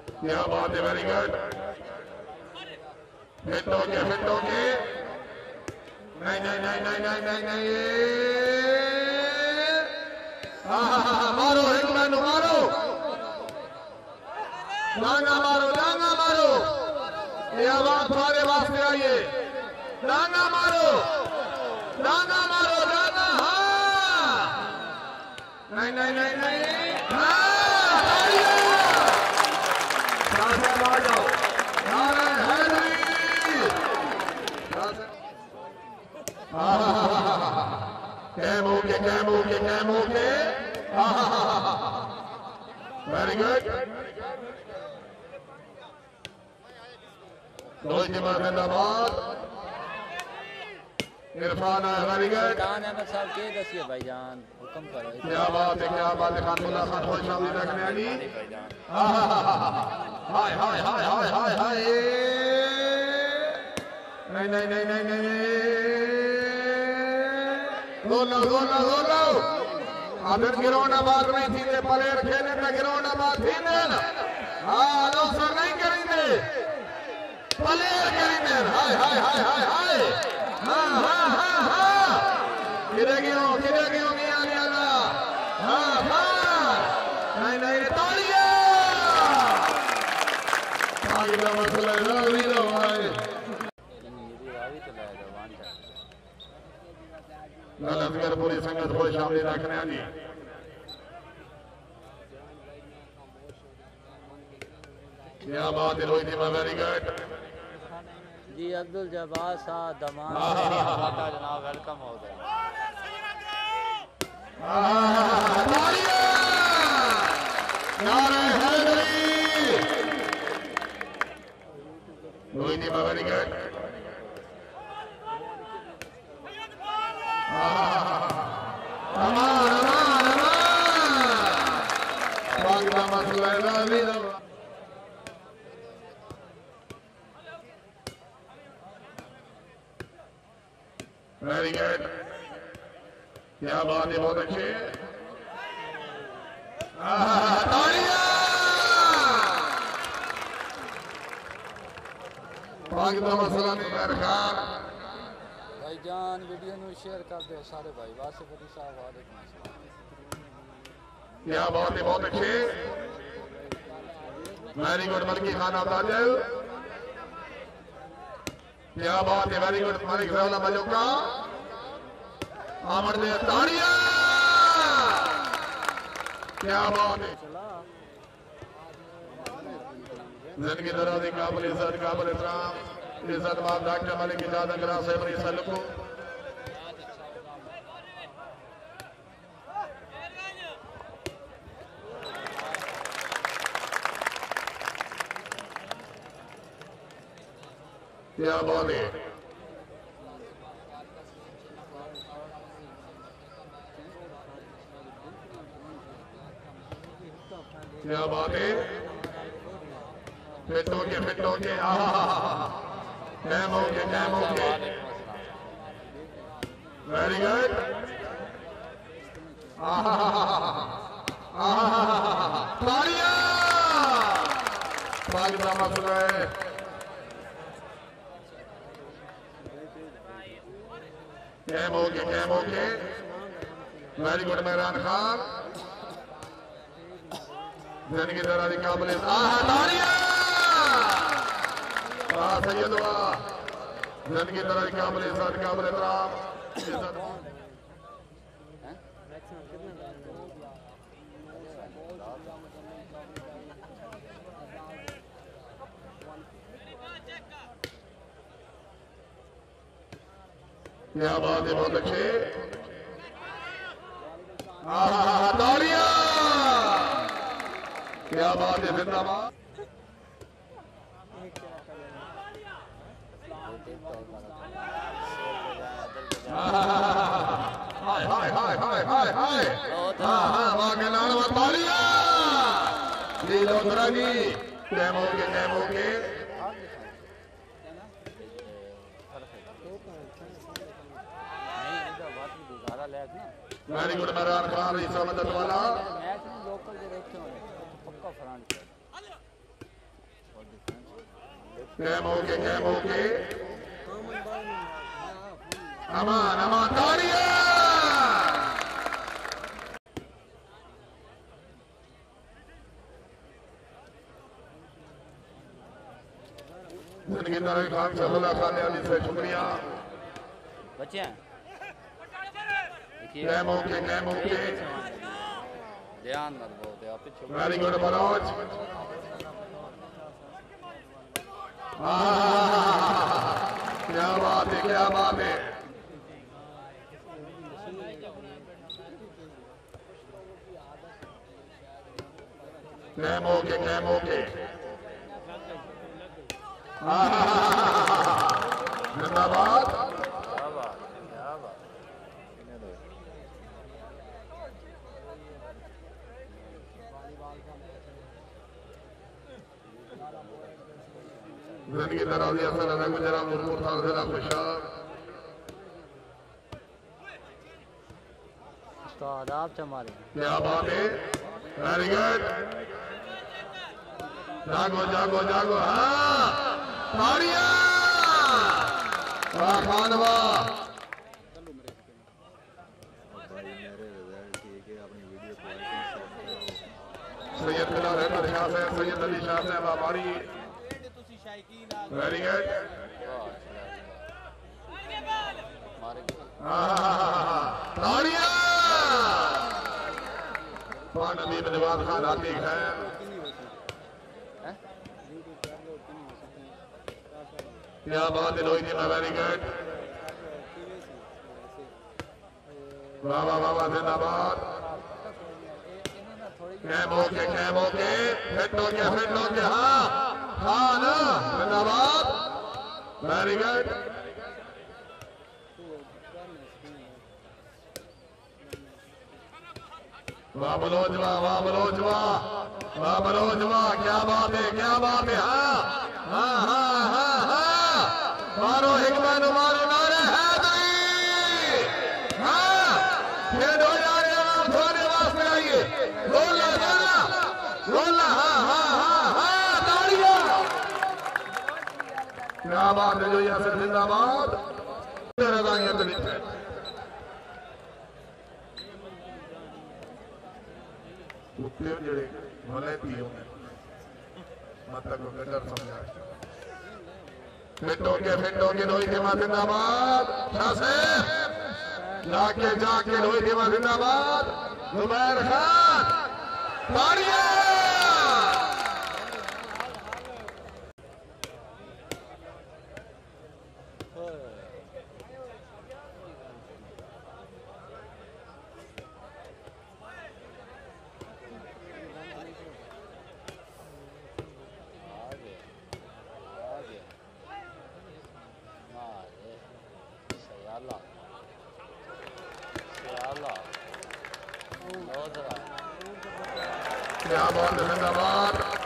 क्या बात है, वेरी गुड। हिट हो गया। नहीं नहीं नहीं नहीं नहीं नहीं नहीं, मारो हिटमैन मारो, डांगा मारो। ये आवाज तुम्हारे वास्ते आई है। डांगा मारो। हाँ नहीं नहीं नहीं नहीं, कैम हो के वेरी गुड। जिंदाबाद। इरफान है, वेरी गुड। साहब के दसिए भाईजान, हुक्म करो। क्या बात है, खान बहुत शामिल रखने वाली। हाय नहीं गोलो अगर गिरोना बात नहीं थी, प्लेयर खेलने में गिरोना बात थी ना। हाँ दोस्तों नहीं करेंगे, प्लेयर करेंगे। हाय हाँ गिरेगी मियां नियाला। हाँ नहीं तालियां। का मसला लश्कर पूरी संगत को शामिल रखने वाली। क्या बात है, रोहित वेरी गुड जी। अब्दुल जब्बार साहब दमान जनाब, वेलकम हो गया। Rohit very good. Very good. क्या बात है, बहुत अच्छे। मसला नहीं खान भाईजान, वीडियो ਨੂੰ शेयर कर दो सारे भाई। वासिफ अली साहब वालेकुम अस्सलाम। क्या बात है, बहुत अच्छे। Very good Malki Khan Tajal. क्या बात है, वेरी गुड मालिक मलूका। आमद दे ताड़ियां। क्या बात है। जिंदगी दराज़ी काबिल इज्जत काबिल इकराम इज्जत बाब डॉक्टर मलिक इजाजत करा साहब रिसलको। क्या बात है। क्या बात है। फिट हो के कैम हो के वेरी गुड। तालियां। मसला है। कैम हो के वेरी गुड मेहरान खान। जिंदगी दराज़ी काबिल तालियां। सैयद जिंदगी दराज़ी काबिल इज्जत काबिल इकराम इज्जत। क्या बात है, बहुत अच्छे। तालियां। क्या बात है, जिंदाबाद। वेरी गुड मेहरान खान मदद वाला। कैम होके अमान ताड़ियां जिंदगी तरह खान शहला खाने वाली से शुक्रिया बच्चे कैम होके ध्यान मत बोलते आप पीछे वेरी गुड मनोज क्या बात है कैम होके जिंदाबाद जिंदगी दराज़ी असर है गुजरा मुर्मूर था ज़रा खुशाल उस्ताद आप हमारे क्या बात है वेरी गुड जागो हाँ ताड़ियां वाह खान वाह सैयद बिलाल रहमत शाह से सैयद अली शाह से हमारी वेरी गुड ताड़ियां नबी नवाज खान आती है क्या बात है रोहित में वेरी गुड वाह जिंदाबाद कैम होके फिट हो गया हाँ ना जिंदाबाद वेरी गुड वाह बलोचवा क्या बात है हाँ मारो हिकमत मारो नारे है हाँ खेल हो जा रहे हैं थोड़े वास्ते आइए रोला हाँ ताड़ियां क्या बात है जो यहाँ से जिंदाबाद कुत्ते जड़े भले पियो मतलब गटर समझा फिट हो के रोहित के जिंदाबाद जाके रोहित के जिंदाबाद जुबैर खान ताड़ियां क्या बात है जिंदाबाद